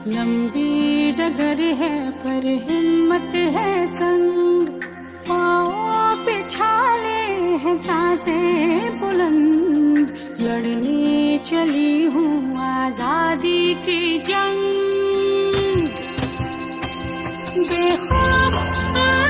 लंबी डगर है पर हिम्मत है संग, पाँव पे छाले हैं सांसें बुलंद, लड़ने चली हूँ आजादी की जंग। बेखौफ